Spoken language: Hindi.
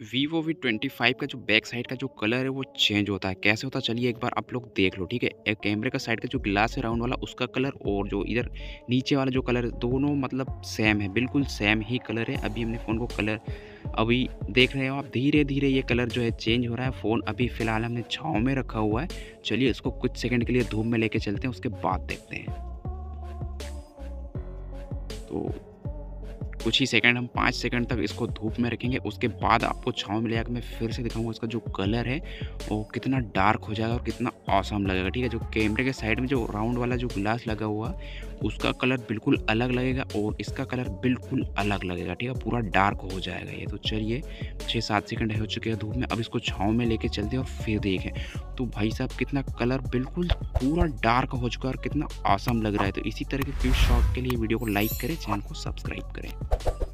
वीवो V25 का जो बैक साइड का जो कलर है वो चेंज होता है। कैसे होता है चलिए एक बार आप लोग देख लो, ठीक है? एक कैमरे का साइड का जो ग्लास है राउंड वाला उसका कलर और जो इधर नीचे वाला जो कलर है दोनों मतलब सेम है, बिल्कुल सेम ही कलर है। अभी हमने फ़ोन को कलर अभी देख रहे हो आप, धीरे-धीरे ये कलर जो है चेंज हो रहा है। फ़ोन अभी फ़िलहाल हमने छाँव में रखा हुआ है। चलिए इसको कुछ सेकंड के लिए धूप में लेके चलते हैं, उसके बाद देखते हैं। तो कुछ ही सेकंड, हम 5 सेकंड तक इसको धूप में रखेंगे, उसके बाद आपको छाँव में ले जाके मैं फिर से दिखाऊँगा इसका जो कलर है वो कितना डार्क हो जाएगा और कितना ऑसम लगेगा, ठीक है? जो कैमरे के साइड में जो राउंड वाला जो ग्लास लगा हुआ है, उसका कलर बिल्कुल अलग लगेगा और इसका कलर बिल्कुल अलग लगेगा, ठीक है? पूरा डार्क हो जाएगा ये। तो चलिए 6-7 सेकंड हो चुके हैं धूप में, अब इसको छाँव में लेके चलते हैं और फिर देखें। तो भाई साहब कितना कलर बिल्कुल पूरा डार्क हो चुका है और कितना ऑसम लग रहा है। तो इसी तरह के क्विक शॉट के लिए वीडियो को लाइक करें, चैनल को सब्सक्राइब करें।